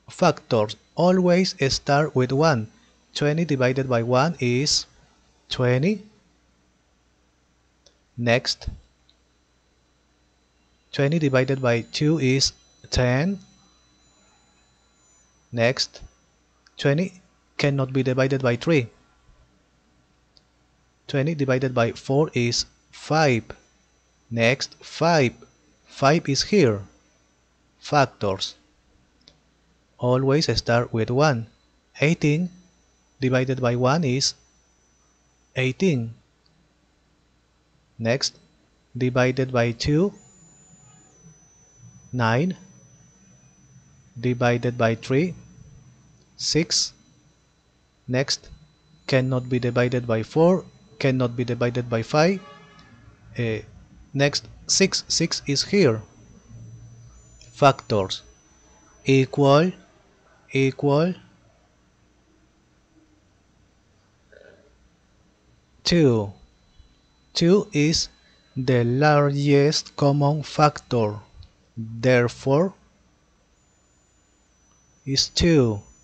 Factors always start with 1. 20 divided by 1 is 20. Next, 20 divided by 2 is 10. Next, 20 cannot be divided by 3. 20 divided by 4 is 5. Next, 5. 5 is here. Factors always start with 1. 18 divided by 1 is 18. Next, divided by 2, 9. Divided by 3, 6. Next, cannot be divided by 4, cannot be divided by 5. Next, 6 is here. Factors equal 2. 2 is the largest common factor, therefore is 2.